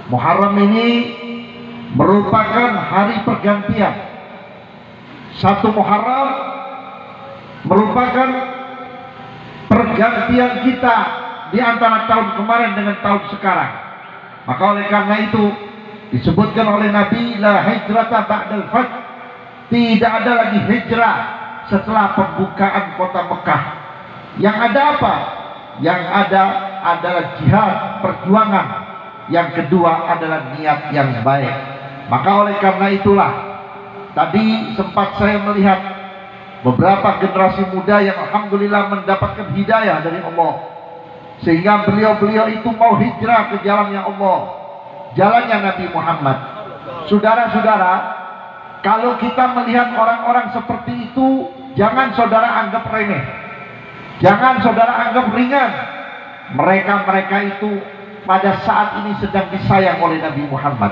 Muharram ini merupakan hari pergantian. 1 Muharram merupakan pergantian kita di antara tahun kemarin dengan tahun sekarang. Maka oleh karena itu disebutkan oleh Nabi, la hijrata ba'dal fath, tidak ada lagi hijrah setelah pembukaan kota Mekah. Yang ada apa? Yang ada adalah jihad, perjuangan. Yang kedua adalah niat yang baik. Maka oleh karena itulah tadi sempat saya melihat beberapa generasi muda yang alhamdulillah mendapatkan hidayah dari Allah, sehingga beliau-beliau itu mau hijrah ke jalannya Allah, jalannya Nabi Muhammad. Saudara-saudara, kalau kita melihat orang-orang seperti itu, jangan saudara anggap remeh, jangan saudara anggap ringan. Mereka itu pada saat ini sedang disayang oleh Nabi Muhammad,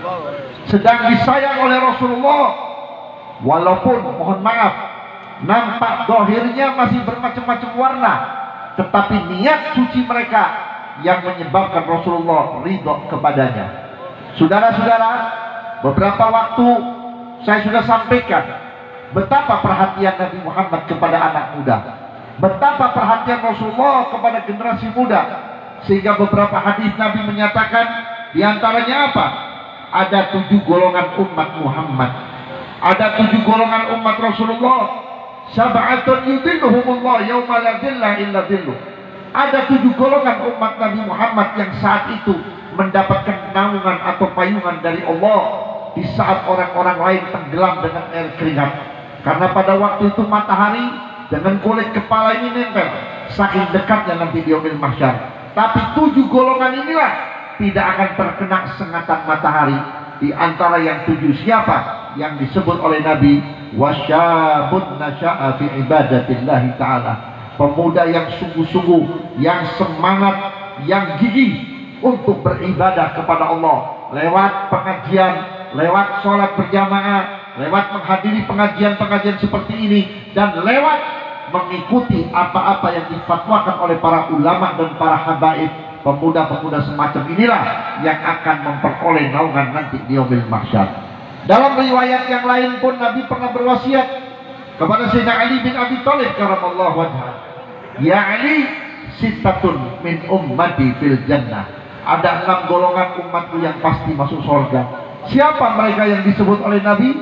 sedang disayang oleh Rasulullah. Walaupun mohon maaf, nampak dohirnya masih bermacam-macam warna, tetapi niat suci mereka yang menyebabkan Rasulullah ridho kepadanya. Saudara-saudara, beberapa waktu saya sudah sampaikan betapa perhatian Nabi Muhammad kepada anak muda, betapa perhatian Rasulullah kepada generasi muda, sehingga beberapa hadis Nabi menyatakan diantaranya apa? Ada 7 golongan umat Muhammad, ada 7 golongan umat Rasulullah. Sab'atun yudhilluhumullah yauma la dhilla illa dhilluh. Ada 7 golongan umat Nabi Muhammad yang saat itu mendapatkan naungan atau payungan dari Allah di saat orang-orang lain tenggelam dengan air keringat. Karena pada waktu itu matahari dengan kulit kepala ini nempel, saking dekatnya nanti di yaumil mahsyar. Tapi 7 golongan inilah tidak akan terkena sengatan matahari. Di antara yang 7 siapa? Yang disebut oleh Nabi, wasyabun nasya'a fi ibadatillahi ta'ala, pemuda yang sungguh-sungguh, yang semangat, yang gigih untuk beribadah kepada Allah lewat pengajian, lewat sholat berjamaah, lewat menghadiri pengajian-pengajian seperti ini, dan lewat mengikuti apa-apa yang difatwakan oleh para ulama dan para habaib. Pemuda-pemuda semacam inilah yang akan memperoleh naungan nanti di yaumil mahsyar. Dalam riwayat yang lain pun Nabi pernah berwasiat kepada Sayyidina Ali bin Abi Thalib karamallahu wajhah, ya Ali, sittatun min ummati fil jannah, ada 6 golongan umatku yang pasti masuk surga. Siapa mereka yang disebut oleh Nabi?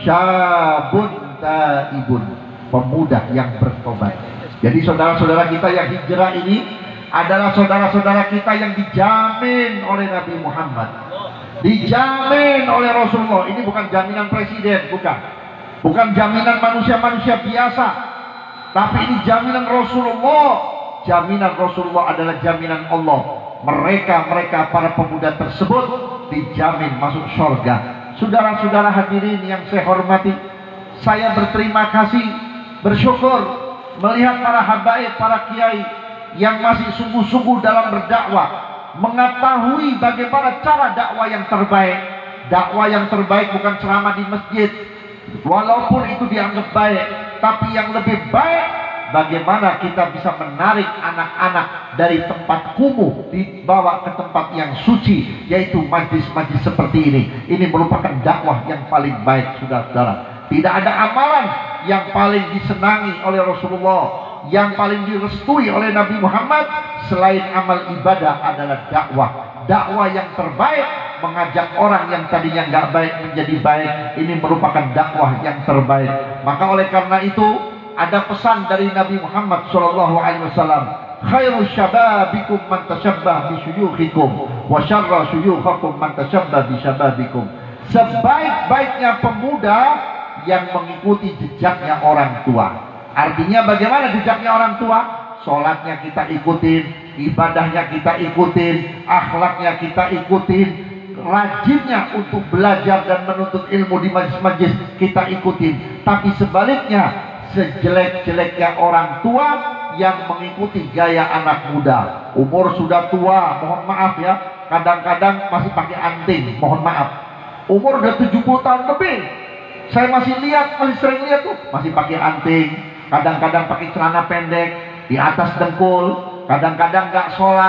Syabun taibun, pemuda yang bertobat. Jadi saudara-saudara kita yang hijrah ini adalah saudara-saudara kita yang dijamin oleh Nabi Muhammad, dijamin oleh Rasulullah. Ini bukan jaminan presiden, bukan jaminan manusia-manusia biasa, tapi ini jaminan Rasulullah. Jaminan Rasulullah adalah jaminan Allah. Mereka para pemuda tersebut dijamin masuk surga. Saudara-saudara hadirin yang saya hormati, saya berterima kasih, bersyukur melihat para habaib, para kiai yang masih sungguh-sungguh dalam berdakwah, mengetahui bagaimana cara dakwah yang terbaik. Dakwah yang terbaik bukan ceramah di masjid, walaupun itu dianggap baik, tapi yang lebih baik bagaimana kita bisa menarik anak-anak dari tempat kumuh dibawa ke tempat yang suci, yaitu majlis-majlis seperti ini. Ini merupakan dakwah yang paling baik, saudara-saudara. Tidak ada amalan yang paling disenangi oleh Rasulullah, yang paling direstui oleh Nabi Muhammad selain amal ibadah adalah dakwah. Dakwah yang terbaik, mengajak orang yang tadinya nggak baik menjadi baik, ini merupakan dakwah yang terbaik. Maka oleh karena itu ada pesan dari Nabi Muhammad SAW, khairu syababikum man tasyabbah bi syuyukhikum wa syarra syuyukhakum man tasyabbah bi syababikum. Sebaik-baiknya pemuda yang mengikuti jejaknya orang tua. Artinya bagaimana jejaknya orang tua? Sholatnya kita ikutin, ibadahnya kita ikutin, akhlaknya kita ikutin, rajinnya untuk belajar dan menuntut ilmu di majlis-majlis kita ikutin. Tapi sebaliknya, sejelek-jeleknya orang tua yang mengikuti gaya anak muda. Umur sudah tua, mohon maaf ya, kadang-kadang masih pakai anting, mohon maaf. Umur udah 70 tahun lebih, saya masih sering lihat tuh, masih pakai anting, kadang-kadang pakai celana pendek di atas dengkul, kadang-kadang nggak sholat,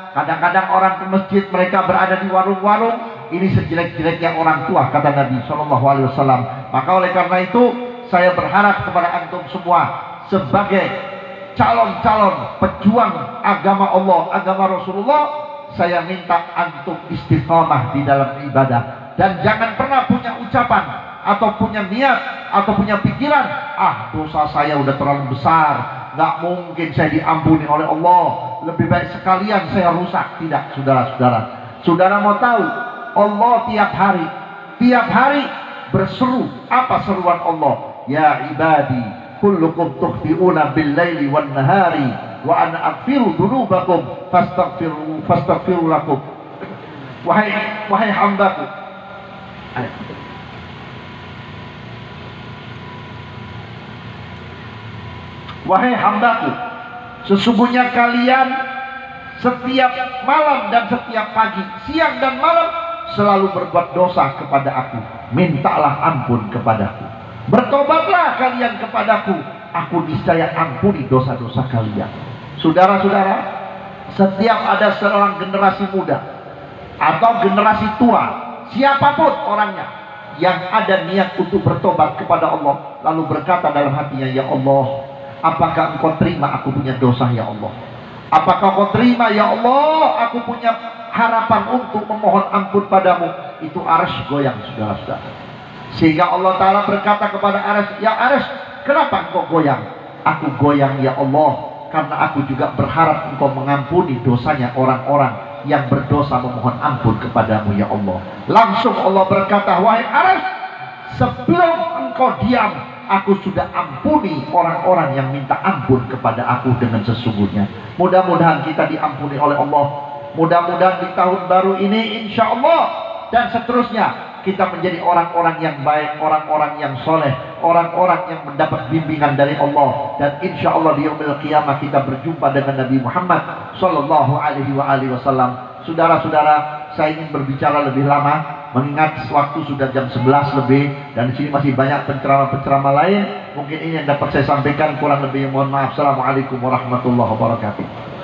kadang-kadang orang ke masjid, mereka berada di warung-warung. Ini sejelek-jeleknya orang tua, kata Nabi SAW. Maka oleh karena itu, saya berharap kepada antum semua sebagai calon-calon pejuang agama Allah, agama Rasulullah, saya minta antum istiqamah di dalam ibadah, dan jangan pernah punya ucapan atau punya niat atau punya pikiran, dosa saya udah terlalu besar, nggak mungkin saya diampuni oleh Allah, lebih baik sekalian saya rusak. Tidak, saudara-saudara. Saudara mau tahu, Allah tiap hari berseru. Apa seruan Allah? Ya ibadi, kullukum tukhti'una bil-laili wan-nahari wa ana aghfiru dzunubakum fastaghfiru lakum. Wahai hambaku, wahai hambaku, sesungguhnya kalian setiap malam dan setiap pagi, siang dan malam selalu berbuat dosa kepada aku. Mintalah ampun kepadaku. Bertobatlah kalian kepadaku, aku niscaya ampuni dosa-dosa kalian. Saudara-saudara, setiap ada seorang generasi muda atau generasi tua, siapapun orangnya, yang ada niat untuk bertobat kepada Allah, lalu berkata dalam hatinya, ya Allah, apakah engkau terima aku punya dosa ya Allah? Apakah kau terima ya Allah, aku punya harapan untuk memohon ampun padamu? Itu arsy goyang, saudara-saudara. Sehingga Allah Ta'ala berkata kepada arsy, ya arsy, kenapa engkau goyang? Aku goyang ya Allah, karena aku juga berharap engkau mengampuni dosanya orang-orang yang berdosa memohon ampun kepadamu ya Allah. Langsung Allah berkata, wahai arsy, sebelum engkau diam, aku sudah ampuni orang-orang yang minta ampun kepada aku dengan sesungguhnya. Mudah-mudahan kita diampuni oleh Allah. Mudah-mudahan di tahun baru ini insya Allah dan seterusnya kita menjadi orang-orang yang baik, orang-orang yang soleh, orang-orang yang mendapat bimbingan dari Allah. Dan insya Allah di yaumil qiyamah kita berjumpa dengan Nabi Muhammad Sallallahu Alaihi Wasallam. Saudara-saudara, saya ingin berbicara lebih lama, mengingat waktu sudah jam 11 lebih, dan di sini masih banyak penceramah-penceramah lain. Mungkin ini yang dapat saya sampaikan, kurang lebih mohon maaf. Assalamualaikum warahmatullahi wabarakatuh.